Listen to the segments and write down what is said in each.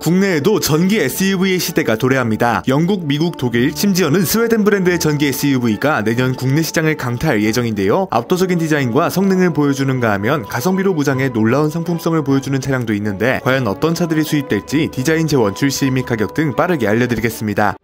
국내에도 전기 SUV의 시대가 도래합니다. 영국, 미국, 독일, 심지어는 스웨덴 브랜드의 전기 SUV가 내년 국내 시장을 강타할 예정인데요. 압도적인 디자인과 성능을 보여주는가 하면 가성비로 무장해 놀라운 상품성을 보여주는 차량도 있는데 과연 어떤 차들이 수입될지 디자인 재원, 출시 및 가격 등 빠르게 알려드리겠습니다.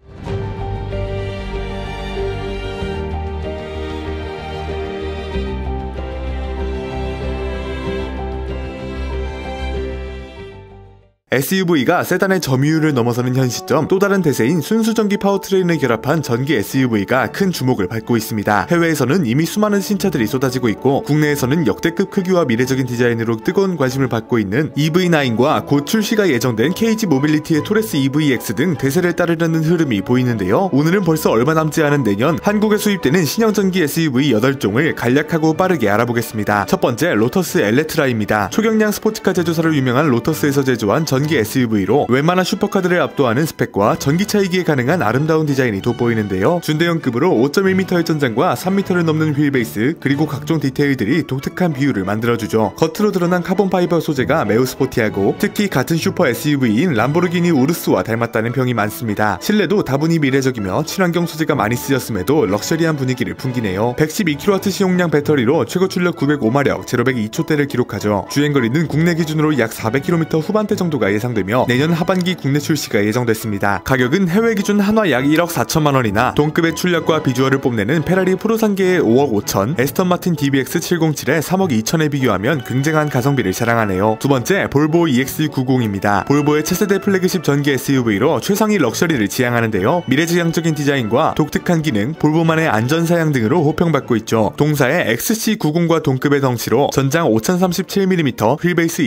SUV가 세단의 점유율을 넘어서는 현 시점 또 다른 대세인 순수전기 파워트레인을 결합한 전기 SUV가 큰 주목을 받고 있습니다. 해외에서는 이미 수많은 신차들이 쏟아지고 있고 국내에서는 역대급 크기와 미래적인 디자인으로 뜨거운 관심을 받고 있는 EV9과 곧 출시가 예정된 KG 모빌리티의 토레스 EVX 등 대세를 따르려는 흐름이 보이는데요. 오늘은 벌써 얼마 남지 않은 내년 한국에 수입되는 신형 전기 SUV 8종을 간략하고 빠르게 알아보겠습니다. 첫 번째, 로터스 엘레트라입니다. 초경량 스포츠카 제조사로 유명한 로터스에서 제조한 전기 SUV로 웬만한 슈퍼카들을 압도하는 스펙과 전기차이기에 가능한 아름다운 디자인이 돋보이는데요. 준대형급으로 5.1m의 전장과 3m를 넘는 휠베이스, 그리고 각종 디테일들이 독특한 비율을 만들어주죠. 겉으로 드러난 카본 파이버 소재가 매우 스포티하고 특히 같은 슈퍼 SUV인 람보르기니 우르스와 닮았다는 평이 많습니다. 실내도 다분히 미래적이며 친환경 소재가 많이 쓰였음에도 럭셔리한 분위기를 풍기네요. 112kW 시용량 배터리로 최고 출력 905마력, 제로백 2초대를 기록하죠. 주행거리는 국내 기준으로 약 400km 후반대 정도가 예상되며 내년 하반기 국내 출시가 예정됐습니다. 가격은 해외 기준 한화 약 1억 4천만 원이나 동급의 출력과 비주얼을 뽐내는 페라리 프로산계의 5억 5천, 에스턴 마틴 DBX 707의 3억 2천에 비교하면 굉장한 가성비를 자랑하네요. 두 번째, 볼보 EX90입니다. 볼보의 차세대 플래그십 전기 SUV로 최상위 럭셔리를 지향하는데요. 미래지향적인 디자인과 독특한 기능, 볼보만의 안전사양 등으로 호평받고 있죠. 동사의 XC90과 동급의 덩치로 전장 5037mm, 휠베이스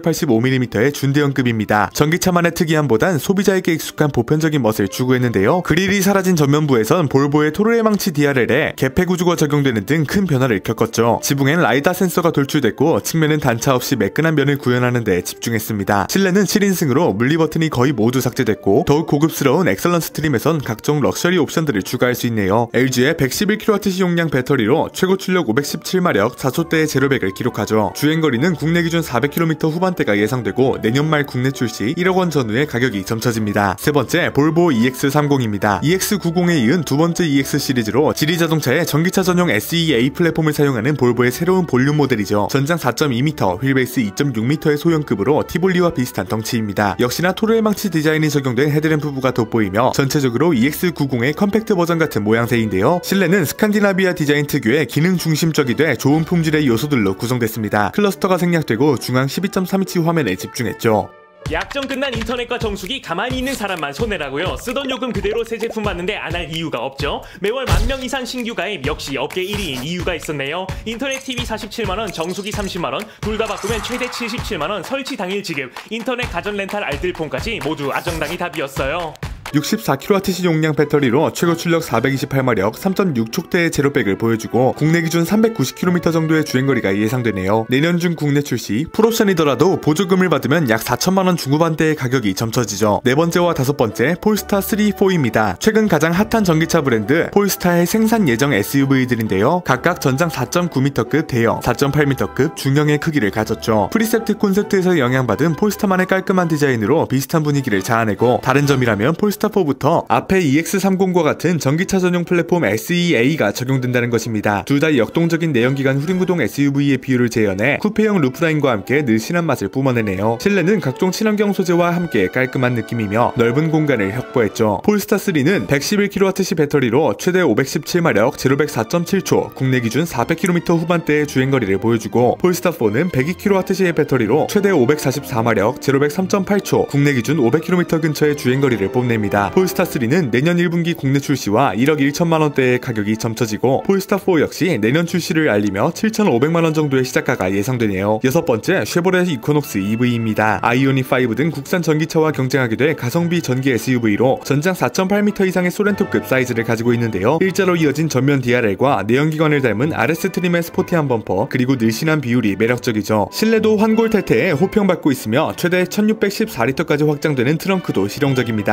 2985mm의 준대형급입니다. 전기차만의 특이함보단 소비자에게 익숙한 보편적인 멋을 추구했는데요. 그릴이 사라진 전면부에선 볼보의 토르의 망치 DRL에 개폐 구조가 적용되는 등 큰 변화를 겪었죠. 지붕엔 라이다 센서가 돌출됐고 측면은 단차 없이 매끈한 면을 구현하는 데 집중했습니다. 실내는 7인승으로 물리 버튼이 거의 모두 삭제됐고 더욱 고급스러운 엑설런스 트림에선 각종 럭셔리 옵션들을 추가할 수 있네요. LG의 111kW 시용량 배터리로 최고 출력 517마력, 4초대의 제로백을 기록하죠. 주행거리는 국내 기준 400km 후반대가 예상되고 내년 말 국내 출시 1억 원 전후의 가격이 점쳐집니다. 세 번째, 볼보 EX30입니다. EX90에 이은 두 번째 EX 시리즈로 지리자동차의 전기차 전용 SEA 플랫폼을 사용하는 볼보의 새로운 볼륨 모델이죠. 전장 4.2m, 휠베이스 2.6m의 소형급으로 티볼리와 비슷한 덩치입니다. 역시나 토르의 망치 디자인이 적용된 헤드램프부가 돋보이며 전체적으로 EX90의 컴팩트 버전 같은 모양새인데요. 실내는 스칸디나비아 디자인 특유의 기능 중심적이 돼 좋은 품질의 요소들로 구성됐습니다. 클러스터가 생략되고 중앙 12.3인치 화면에 집중했죠. 약정 끝난 인터넷과 정수기 가만히 있는 사람만 손해라고요. 쓰던 요금 그대로 새 제품 받는데 안 할 이유가 없죠. 매월 10,000명 이상 신규 가입, 역시 업계 1위인 이유가 있었네요. 인터넷 TV 47만원, 정수기 30만원, 둘 다 바꾸면 최대 77만원, 설치 당일 지급, 인터넷 가전 렌탈 알뜰폰까지 모두 아정당이 답이었어요. 64kWh 용량 배터리로 최고 출력 428마력, 3.6촉대의 제로백을 보여주고 국내 기준 390km 정도의 주행거리가 예상되네요. 내년 중 국내 출시, 풀옵션이더라도 보조금을 받으면 약 4천만원 중후반대의 가격이 점쳐지죠. 네 번째와 다섯 번째, 폴스타 3, 4입니다. 최근 가장 핫한 전기차 브랜드 폴스타의 생산 예정 SUV들인데요. 각각 전장 4.9m급 대형, 4.8m급 중형의 크기를 가졌죠. 프리셉트 콘셉트에서 영향받은 폴스타만의 깔끔한 디자인으로 비슷한 분위기를 자아내고 다른 점이라면 폴스타4부터 앞에 EX30과 같은 전기차 전용 플랫폼 SEA가 적용된다는 것입니다. 둘 다 역동적인 내연기관 후륜구동 SUV의 비율을 재현해 쿠페형 루프라인과 함께 늘씬한 맛을 뿜어내네요. 실내는 각종 친환경 소재와 함께 깔끔한 느낌이며 넓은 공간을 확보했죠. 폴스타3는 111kWh 배터리로 최대 517마력, 제로백 4.7초, 국내 기준 400km 후반대의 주행거리를 보여주고 폴스타4는 102kWh의 배터리로 최대 544마력, 제로백 3.8초, 국내 기준 500km 근처의 주행거리를 뽐냅니다. 폴스타3는 내년 1분기 국내 출시와 1억 1천만원대의 가격이 점쳐지고 폴스타4 역시 내년 출시를 알리며 7,500만원 정도의 시작가가 예상되네요. 여섯 번째, 쉐보레 이코녹스 EV입니다. 아이오닉5 등 국산 전기차와 경쟁하게 될 가성비 전기 SUV로 전장 4.8m 이상의 소렌토급 사이즈를 가지고 있는데요. 일자로 이어진 전면 DRL과 내연기관을 닮은 RS 트림의 스포티한 범퍼, 그리고 늘씬한 비율이 매력적이죠. 실내도 환골탈태에 호평받고 있으며 최대 1614리터까지 확장되는 트렁크도 실용적입니다. 최고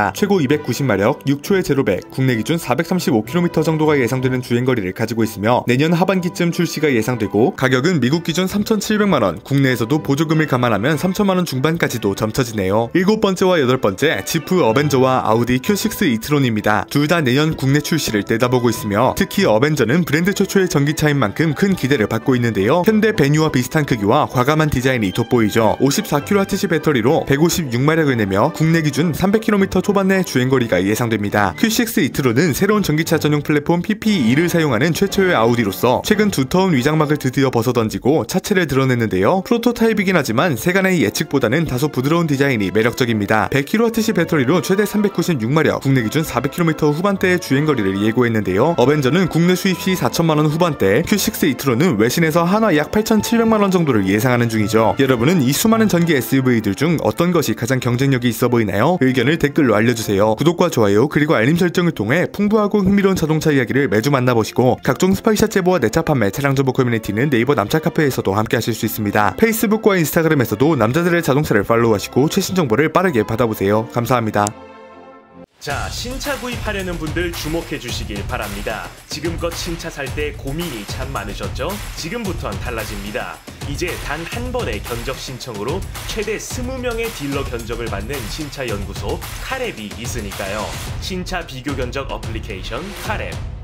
290마력, 6초의 제로백, 국내 기준 435km 정도가 예상되는 주행거리를 가지고 있으며 내년 하반기쯤 출시가 예상되고 가격은 미국 기준 3,700만원, 국내에서도 보조금을 감안하면 3천만원 중반까지도 점쳐지네요. 7번째와 8번째, 지프 어벤져와 아우디 Q6 이트론입니다. 둘 다 내년 국내 출시를 내다보고 있으며 특히 어벤져는 브랜드 최초의 전기차인 만큼 큰 기대를 받고 있는데요. 현대 베뉴와 비슷한 크기와 과감한 디자인이 돋보이죠. 54kWh 배터리로 156마력을 내며 국내 기준 300km 초반 내 주행거리가 예상됩니다. Q6 이트론은 새로운 전기차 전용 플랫폼 PPE를 사용하는 최초의 아우디로서 최근 두터운 위장막을 드디어 벗어던지고 차체를 드러냈는데요. 프로토타입이긴 하지만 세간의 예측보다는 다소 부드러운 디자인이 매력적입니다. 100kWh 배터리로 최대 396마력, 국내 기준 400km 후반대의 주행거리를 예고했는데요. 어벤져는 국내 수입 시 4천만원 후반대, Q6 이트론은 외신에서 한화 약 8,700만원 정도를 예상하는 중이죠. 여러분은 이 수많은 전기 SUV들 중 어떤 것이 가장 경쟁력이 있어 보이나요? 의견을 댓글로 알려주세요. 구독과 좋아요 그리고 알림 설정을 통해 풍부하고 흥미로운 자동차 이야기를 매주 만나보시고 각종 스파이샷 제보와 내차 판매, 차량 정보 커뮤니티는 네이버 남차 카페에서도 함께 하실 수 있습니다. 페이스북과 인스타그램에서도 남자들의 자동차를 팔로우하시고 최신 정보를 빠르게 받아보세요. 감사합니다. 자, 신차 구입하려는 분들 주목해 주시길 바랍니다. 지금껏 신차 살 때 고민이 참 많으셨죠? 지금부턴 달라집니다. 이제 단 한 번의 견적 신청으로 최대 20명의 딜러 견적을 받는 신차 연구소 카랩이 있으니까요. 신차 비교 견적 어플리케이션 카랩.